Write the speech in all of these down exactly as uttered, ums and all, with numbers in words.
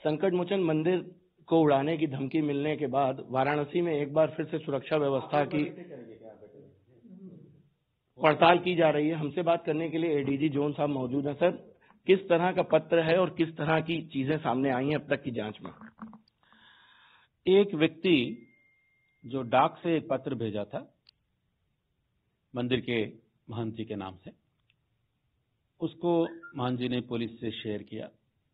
संकट मोचन मंदिर को उड़ाने की धमकी मिलने के बाद वाराणसी में एक बार फिर से सुरक्षा व्यवस्था की पड़ताल की जा रही है। हमसे बात करने के लिए एडीजी जोन साहब मौजूद हैं। सर, किस तरह का पत्र है और किस तरह की चीजें सामने आई हैं अब तक की जांच में? एक व्यक्ति जो डाक से एक पत्र भेजा था मंदिर के महंत जी के नाम से, उसको महंत जी ने पुलिस से शेयर किया।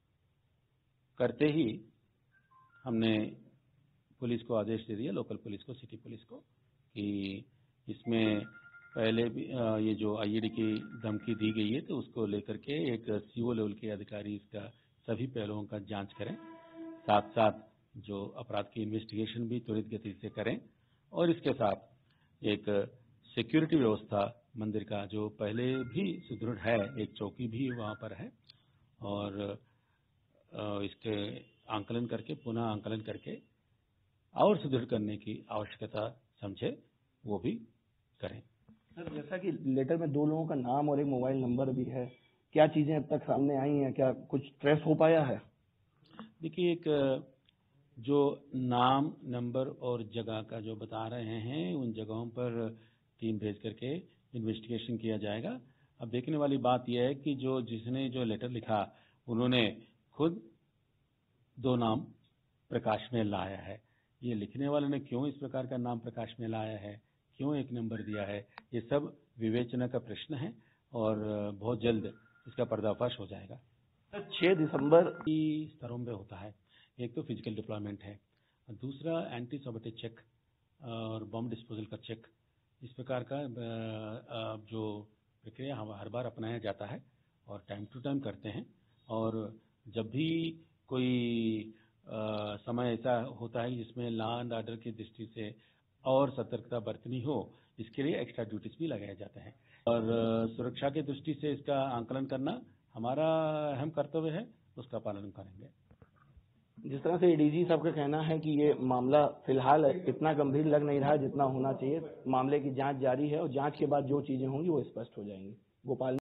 करते ही हमने पुलिस को आदेश दे दिया, लोकल पुलिस को, सिटी पुलिस को, कि इसमें पहले भी ये जो आईईडी की धमकी दी गई है तो उसको लेकर के एक सीओ लेवल के अधिकारी इसका सभी पहलुओं का जांच करें, साथ साथ जो अपराध की इन्वेस्टिगेशन भी त्वरित गति से करें, और इसके साथ एक सिक्योरिटी व्यवस्था मंदिर का जो पहले भी सुदृढ़ है, एक चौकी भी वहाँ पर है, और इसके आंकलन करके, पुनः आंकलन करके और सुदृढ़ करने की आवश्यकता समझे वो भी करें। सर, जैसा कि लेटर में दो लोगों का नाम और एक मोबाइल नंबर भी है, क्या चीजें अब तक सामने आई हैं? क्या कुछ ट्रेस हो पाया है? देखिए, एक जो नाम, नंबर और जगह का जो बता रहे हैं, उन जगहों पर टीम भेज करके इन्वेस्टिगेशन किया जाएगा। अब देखने वाली बात यह है कि जो जिसने जो लेटर लिखा उन्होंने खुद दो नाम प्रकाश में लाया है। ये लिखने वाले ने क्यों इस प्रकार का नाम प्रकाश में लाया है, क्यों एक नंबर दिया है, ये सब विवेचना का प्रश्न है और बहुत जल्द इसका पर्दाफाश हो जाएगा। छह दिसंबर की स्तरों में होता है। एक तो फिजिकल डिप्लॉयमेंट है, दूसरा एंटी सबोटेज चेक और बम डिस्पोजल का चेक। इस प्रकार का जो प्रक्रिया हम हर बार अपनाया जाता है और टाइम टू टाइम करते हैं, और जब भी कोई आ, समय ऐसा होता है जिसमें लॉ एंड ऑर्डर की दृष्टि से और सतर्कता बरतनी हो, इसके लिए एक्स्ट्रा ड्यूटीज भी लगाए जाते हैं, और सुरक्षा की दृष्टि से इसका आंकलन करना हमारा अहम कर्तव्य है, उसका पालन करेंगे। जिस तरह से एडीजी साहब का कहना है कि ये मामला फिलहाल इतना गंभीर लग नहीं रहा जितना होना चाहिए, मामले की जांच जारी है और जांच के बाद जो चीजें होंगी वो स्पष्ट हो जाएंगी। गोपाल